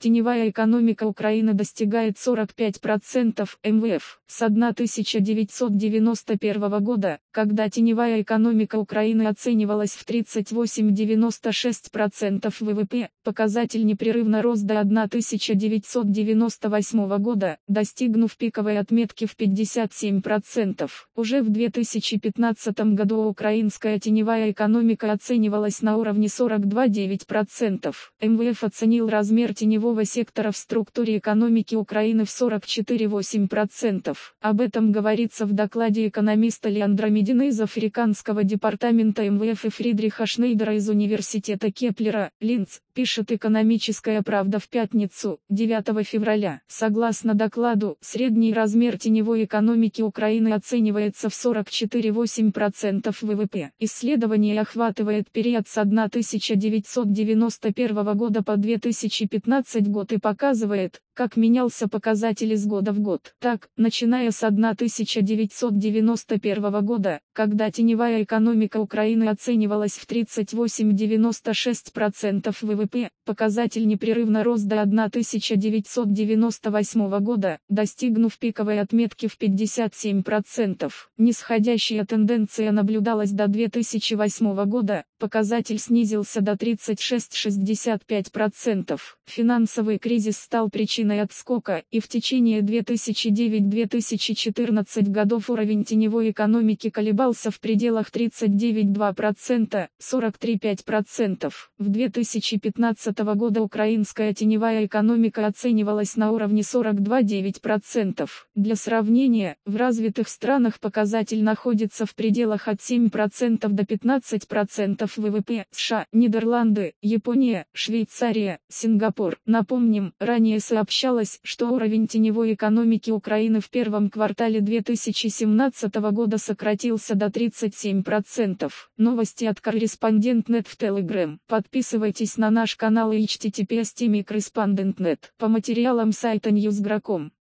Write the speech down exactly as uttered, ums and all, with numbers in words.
Теневая экономика Украины достигает сорок пять процентов эм вэ эф. С тысяча девятьсот девяносто первого года, когда теневая экономика Украины оценивалась в тридцать восемь целых девяносто шесть сотых процента вэ вэ пэ, показатель непрерывно рос до тысяча девятьсот девяносто восьмого года, достигнув пиковой отметки в пятьдесят семь процентов. Уже в две тысячи пятнадцатом году украинская теневая экономика оценивалась на уровне сорок два целых девять десятых процента. эм вэ эф оценил размер теневого сектора в структуре экономики Украины в сорок четыре целых восемь десятых процента. Об этом говорится в докладе экономиста Леандра Медина из Африканского департамента эм вэ эф и Фридриха Шнейдера из Университета Кеплера, Линц, пишет «Экономическая правда» в пятницу, девятого февраля. Согласно докладу, средний размер теневой экономики Украины оценивается в сорок четыре целых восемь десятых процента вэ вэ пэ. Исследование охватывает период с тысяча девятьсот девяносто первого года по две тысячи пятнадцатый год и показывает, как менялся показатель из года в год. Так, начиная с тысяча девятьсот девяносто первого года, когда теневая экономика Украины оценивалась в тридцать восемь целых девяносто шесть сотых процента вэ вэ пэ, показатель непрерывно рос до тысяча девятьсот девяносто восьмого года, достигнув пиковой отметки в пятьдесят семь процентов. Нисходящая тенденция наблюдалась до две тысячи восьмого года, показатель снизился до тридцать шесть целых шестьдесят пять сотых процента. Финансовый кризис стал причиной отскока, и в течение две тысячи девятого — две тысячи четырнадцатого годов уровень теневой экономики колебался в пределах тридцать девять целых два десятых процента, сорок три целых пять десятых процента. В две тысячи пятнадцатого года украинская теневая экономика оценивалась на уровне сорок два целых девять десятых процента. Для сравнения, в развитых странах показатель находится в пределах от семи процентов до пятнадцати процентов вэ вэ пэ. США, Нидерланды, Япония, Швейцария, Сингапур. Напомним, ранее сообщалось, что уровень теневой экономики Украины в первом квартале две тысячи семнадцатого года сократился до тридцати семи процентов. Новости от Корреспондент точка нет в Telegram. Подписывайтесь на наш канал и эйч ти ти пи эс точка корреспондент точка нет по материалам сайта ньюс точка гра точка ком.